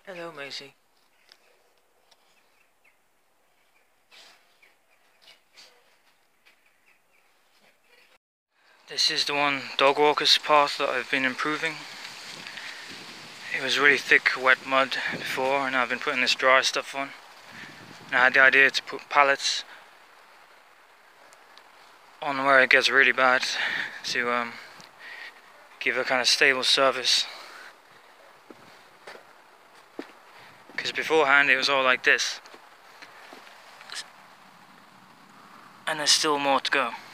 Hello, Maisie. This is the one dog walker's path that I've been improving. It was really thick wet mud before, and I've been putting this dry stuff on. And I had the idea to put pallets on where it gets really bad to give a kind of stable surface. Because beforehand it was all like this. And there's still more to go.